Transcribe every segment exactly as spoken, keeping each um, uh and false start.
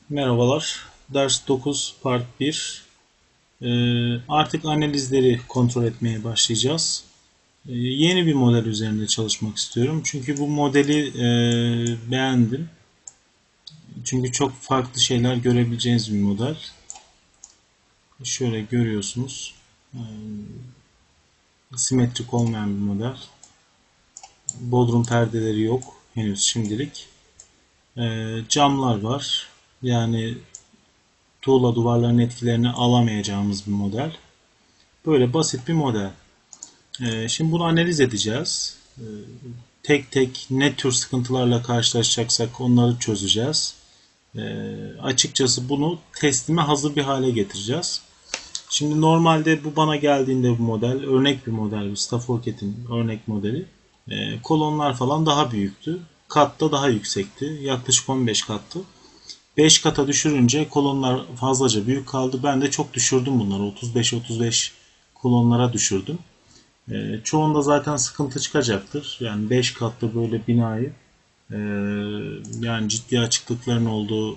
Merhabalar. Ders dokuz Part bir. Ee, artık analizleri kontrol etmeye başlayacağız. Ee, yeni bir model üzerinde çalışmak istiyorum. Çünkü bu modeli e, beğendim. Çünkü çok farklı şeyler görebileceğiniz bir model. Şöyle görüyorsunuz. Ee, simetrik olmayan bir model. Bodrum perdeleri yok henüz şimdilik. Ee, camlar var. Yani tuğla duvarların etkilerini alamayacağımız bir model. Böyle basit bir model. Ee, şimdi bunu analiz edeceğiz. Ee, tek tek ne tür sıkıntılarla karşılaşacaksak onları çözeceğiz. Ee, açıkçası bunu teslime hazır bir hale getireceğiz. Şimdi normalde bu bana geldiğinde bu model, örnek bir model, Stafford'in örnek modeli. Ee, kolonlar falan daha büyüktü. Kat da daha yüksekti. Yaklaşık on beş kattı. beş kata düşürünce kolonlar fazlaca büyük kaldı. Ben de çok düşürdüm bunları. otuz beş otuz beş kolonlara düşürdüm. E, çoğunda zaten sıkıntı çıkacaktır. Yani beş katlı böyle binayı e, yani ciddi açıklıkların olduğu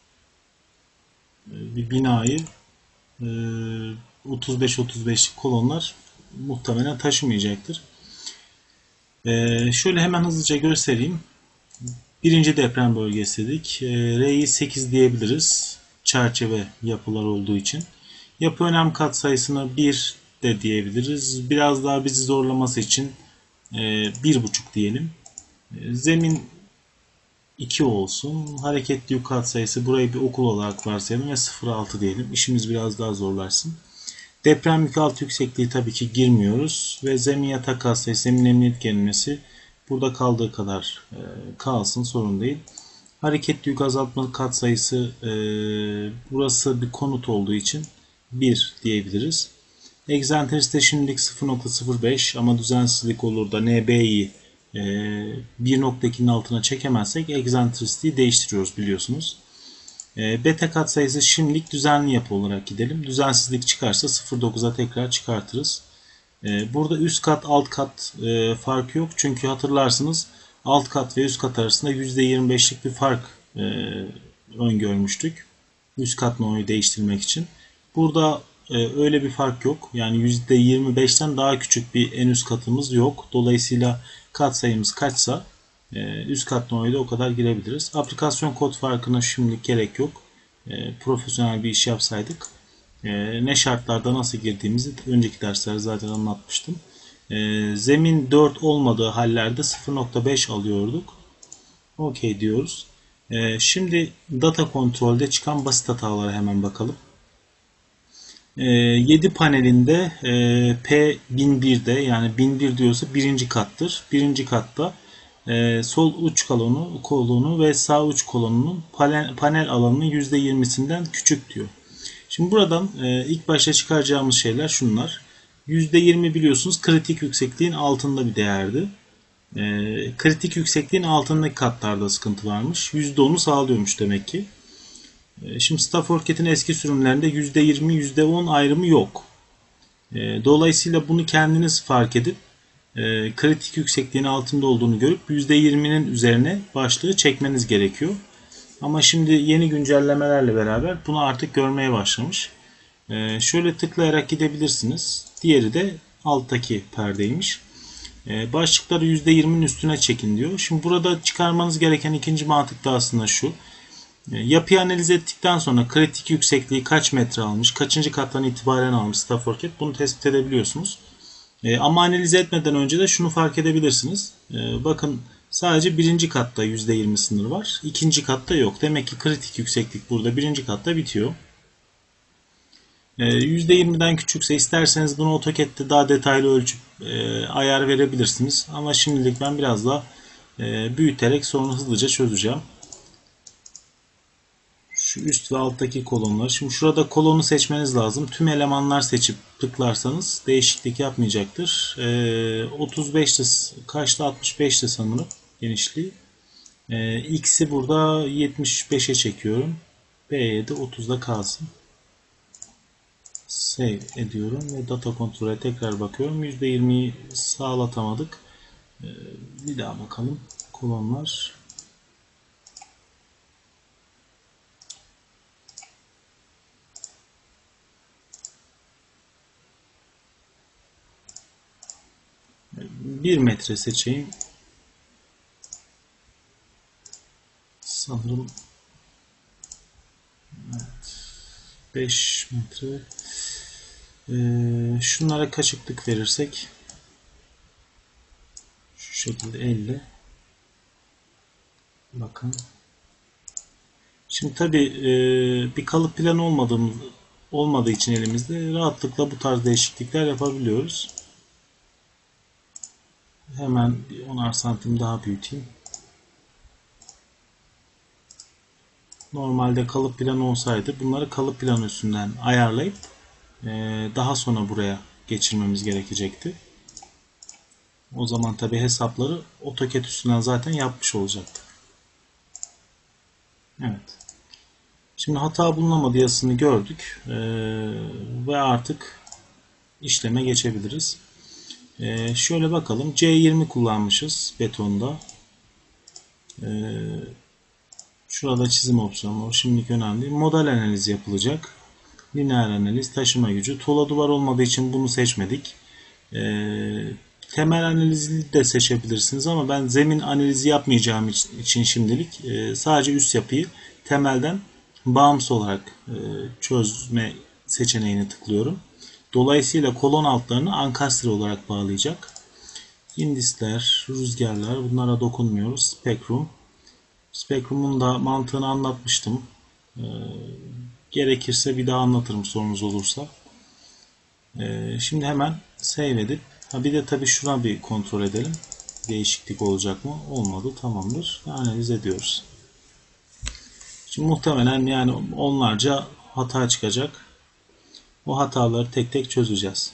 bir binayı e, otuz beş otuz beşlik kolonlar muhtemelen taşımayacaktır. E, şöyle hemen hızlıca göstereyim. Birinci deprem bölgesi dedik. E, R'yi sekiz diyebiliriz. Çerçeve yapılar olduğu için. Yapı önem katsayısına bir de diyebiliriz. Biraz daha bizi zorlaması için bir buçuk diyelim. Zemin iki olsun. Hareketli yük katsayısı burayı bir okul olarak varsayalım ve sıfır virgül altı diyelim. İşimiz biraz daha zorlaşsın. Deprem yük altı yüksekliği tabii ki girmiyoruz. Ve zemin yatak katsayısı, zemin emniyet gerilmesi burada kaldığı kadar kalsın, sorun değil. Hareketli yük azaltma katsayısı e, burası bir konut olduğu için bir diyebiliriz. Egzantrisite şimdilik sıfır virgül sıfır beş ama düzensizlik olur da N B'yi e, bir nokta ikinin altına çekemezsek egzantrisiteyi değiştiriyoruz biliyorsunuz. E, beta katsayısı şimdilik düzenli yapı olarak gidelim. Düzensizlik çıkarsa sıfır virgül dokuza tekrar çıkartırız. E, burada üst kat alt kat e, farkı yok. Çünkü hatırlarsınız alt kat ve üst kat arasında yüzde yirmi beşlik bir fark e, öngörmüştük. Üst kat no'yu değiştirmek için. Burada e, öyle bir fark yok. Yani yüzde yirmi beşten daha küçük bir en üst katımız yok. Dolayısıyla kat sayımız kaçsa e, üst kat no'yu da o kadar girebiliriz. Aplikasyon kod farkına şimdilik gerek yok. E, profesyonel bir iş yapsaydık e, ne şartlarda nasıl girdiğimizi önceki derslerde zaten anlatmıştım. E, zemin dört olmadığı hallerde sıfır virgül beş alıyorduk. OK diyoruz. E, şimdi data kontrolde çıkan basit hatalara hemen bakalım. E, yedi panelinde e, P bin birde yani bin bir diyorsa birinci kattır. Birinci katta e, sol uç kolonu, kolonu ve sağ uç kolonunun panel, panel alanının yüzde yirmisinden küçük diyor. Şimdi buradan e, ilk başta çıkaracağımız şeyler şunlar. yüzde yirmi biliyorsunuz kritik yüksekliğin altında bir değerdi. E, kritik yüksekliğin altındaki katlarda sıkıntı varmış. yüzde onu sağlıyormuş demek ki. E, şimdi Stafford'in eski sürümlerinde yüzde yirmi yüzde on ayrımı yok. E, dolayısıyla bunu kendiniz fark edip e, kritik yüksekliğin altında olduğunu görüp yüzde yirminin üzerine başlığı çekmeniz gerekiyor. Ama şimdi yeni güncellemelerle beraber bunu artık görmeye başlamış. Ee, şöyle tıklayarak gidebilirsiniz. Diğeri de alttaki perdeymiş. Ee, başlıkları yüzde yirminin üstüne çekin diyor. Şimdi burada çıkarmanız gereken ikinci mantık da aslında şu. Ee, yapıyı analiz ettikten sonra kritik yüksekliği kaç metre almış, kaçıncı kattan itibaren almış Stafford bunu tespit edebiliyorsunuz. Ee, ama analiz etmeden önce de şunu fark edebilirsiniz. Ee, bakın sadece birinci katta yüzde yirmi sınır var. İkinci katta yok. Demek ki kritik yükseklik burada birinci katta bitiyor. yüzde yirmiden küçükse isterseniz bunu AutoCAD'de daha detaylı ölçüp e, ayar verebilirsiniz. Ama şimdilik ben biraz daha e, büyüterek sorunu hızlıca çözeceğim. Şu üst ve alttaki kolonlar. Şimdi şurada kolonu seçmeniz lazım. Tüm elemanlar seçip tıklarsanız değişiklik yapmayacaktır. E, otuz beşte kaçta altmış beşte sanırım genişliği. E, X'i burada yetmiş beşe çekiyorum. B'ye de otuzda kalsın. Save ediyorum ve data kontrole tekrar bakıyorum. yüzde yirmiyi sağlatamadık. Ee, bir daha bakalım. Kolonlar. bir metre seçeyim. Sanırım evet, beş metre. Ee, şunlara kaçıklık verirsek şu şekilde elli. Bakın. Şimdi tabi e, bir kalıp planı olmadığımız olmadığı için elimizde rahatlıkla bu tarz değişiklikler yapabiliyoruz. Hemen bir onar santim daha büyüteyim. Normalde kalıp planı olsaydı bunları kalıp planı üstünden ayarlayıp e, daha sonra buraya geçirmemiz gerekecekti. O zaman tabi hesapları AutoCAD üstünden zaten yapmış olacaktık. Evet. Şimdi hata bulunamadı yazısını gördük ee, ve artık işleme geçebiliriz. Ee, şöyle bakalım. C yirmi kullanmışız betonda. Ee, şurada çizim opsiyonu var. Şimdilik önemli değil. Model analizi yapılacak. Lineer analiz, taşıma gücü. Tuğla duvar olmadığı için bunu seçmedik. Ee, temel analizi de seçebilirsiniz ama ben zemin analizi yapmayacağım için şimdilik e, sadece üst yapıyı temelden bağımsız olarak e, çözme seçeneğini tıklıyorum. Dolayısıyla kolon altlarını ankastre olarak bağlayacak. İndisler, rüzgarlar bunlara dokunmuyoruz. Spektrum. Spektrum'un da mantığını anlatmıştım. E, gerekirse bir daha anlatırım sorunuz olursa. E, şimdi hemen save edip ha bir de tabii şuna bir kontrol edelim. Değişiklik olacak mı? Olmadı. Tamamdır. Analiz ediyoruz. Şimdi muhtemelen yani onlarca hata çıkacak. O hataları tek tek çözeceğiz.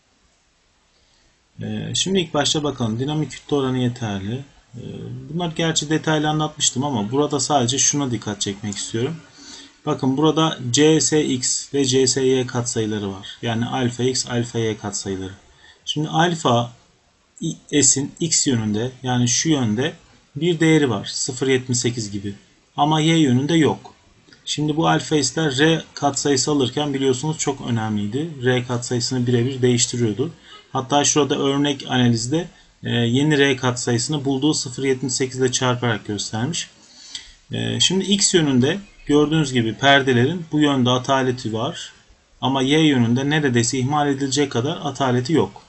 Ee, şimdi ilk başta bakalım. Dinamik kütle oranı yeterli. Ee, bunlar gerçi detaylı anlatmıştım ama burada sadece şuna dikkat çekmek istiyorum. Bakın burada C S X ve C S Y katsayıları var. Yani alfa X, alfa Y katsayıları. Şimdi alfa S'in X yönünde yani şu yönde bir değeri var. sıfır virgül yetmiş sekiz gibi. Ama Y yönünde yok. Şimdi bu alfa S'ler R katsayısı alırken biliyorsunuz çok önemliydi. R katsayısını birebir değiştiriyordu. Hatta şurada örnek analizde yeni R katsayısını bulduğu sıfır virgül yetmiş sekiz ile çarparak göstermiş. Şimdi X yönünde gördüğünüz gibi perdelerin bu yönde ataleti var. Ama Y yönünde neredeyse ihmal edilecek kadar ataleti yok.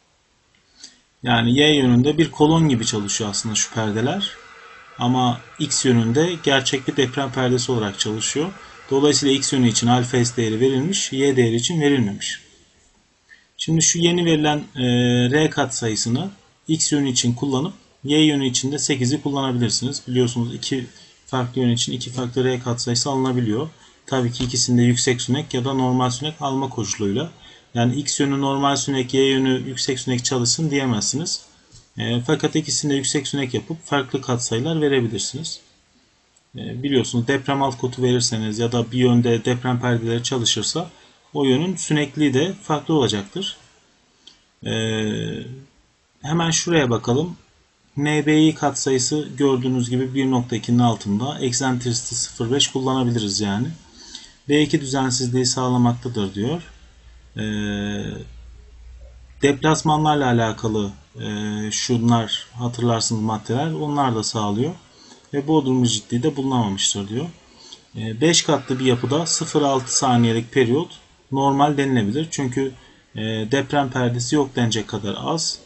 Yani Y yönünde bir kolon gibi çalışıyor aslında şu perdeler. Ama X yönünde gerçek bir deprem perdesi olarak çalışıyor. Dolayısıyla X yönü için alfa S değeri verilmiş, Y değeri için verilmemiş. Şimdi şu yeni verilen e, R katsayısını X yönü için kullanıp Y yönü için de sekiz'i kullanabilirsiniz. Biliyorsunuz iki farklı yön için iki farklı R katsayısı alınabiliyor. Tabii ki ikisinde yüksek sünek ya da normal sünek alma koşuluyla. Yani X yönü normal sünek, Y yönü yüksek sünek çalışsın diyemezsiniz. E, fakat ikisinde yüksek sünek yapıp farklı katsayılar verebilirsiniz. E, biliyorsunuz deprem alt kotu verirseniz ya da bir yönde deprem perdeleri çalışırsa o yönün sünekliği de farklı olacaktır. E, hemen şuraya bakalım. N B I katsayısı gördüğünüz gibi bir nokta ikinin altında. Eccentricity sıfır virgül beş kullanabiliriz yani. B iki düzensizliği sağlamaktadır diyor. E, deplasmanlarla alakalı e, şunlar hatırlarsınız maddeler. Onlar da sağlıyor. Ve bodrum rigidliği de bulunamamıştır diyor. E, beş katlı bir yapıda sıfır virgül altı saniyelik periyot normal denilebilir. Çünkü e, deprem perdesi yok denecek kadar az.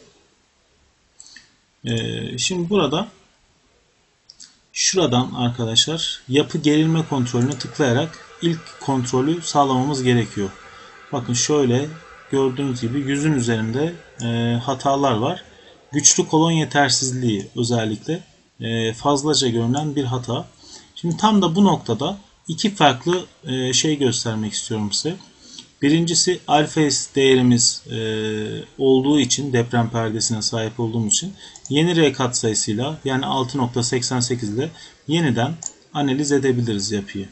E, şimdi burada şuradan arkadaşlar yapı gerilme kontrolüne tıklayarak ilk kontrolü sağlamamız gerekiyor. Bakın şöyle gördüğünüz gibi yüzün üzerinde e, hatalar var. Güçlü kolon yetersizliği özellikle e, fazlaca görünen bir hata. Şimdi tam da bu noktada iki farklı e, şey göstermek istiyorum size. Birincisi alfa S değerimiz e, olduğu için deprem perdesine sahip olduğumuz için yeni R katsayısıyla yani altı nokta seksen sekiz ile yeniden analiz edebiliriz yapıyı.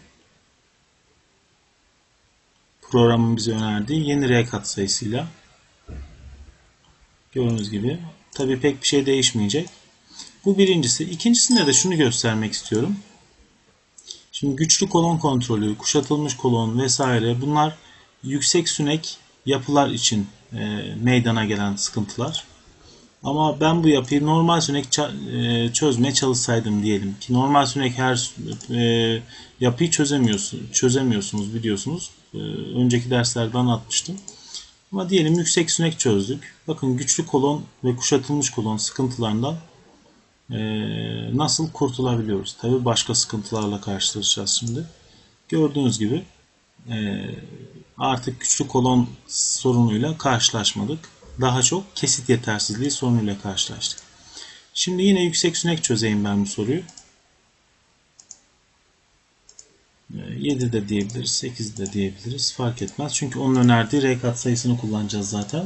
Programın bize önerdiği yeni R katsayısıyla gördüğünüz gibi tabii pek bir şey değişmeyecek. Bu birincisi. İkincisinde de şunu göstermek istiyorum. Şimdi güçlü kolon kontrolü, kuşatılmış kolon vesaire bunlar yüksek sünek yapılar için e, meydana gelen sıkıntılar. Ama ben bu yapıyı normal sünek çözmeye çalışsaydım diyelim ki normal sünek her e, yapıyı çözemiyorsun, çözemiyorsunuz biliyorsunuz. E, önceki derslerde anlatmıştım. Ama diyelim yüksek sünek çözdük. Bakın güçlü kolon ve kuşatılmış kolon sıkıntılarından e, nasıl kurtulabiliyoruz? Tabii başka sıkıntılarla karşılaşacağız şimdi. Gördüğünüz gibi e, artık güçlü kolon sorunuyla karşılaşmadık. Daha çok kesit yetersizliği sorunuyla karşılaştık. Şimdi yine yüksek sünek çözeyim ben bu soruyu. yedi de diyebiliriz, sekiz de diyebiliriz. Fark etmez. Çünkü onun önerdiği R katsayısını kullanacağız zaten.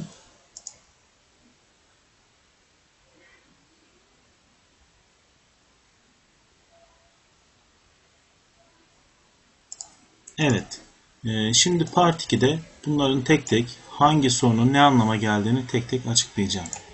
Evet. Şimdi part ikide bunların tek tek hangi sorunun ne anlama geldiğini tek tek açıklayacağım.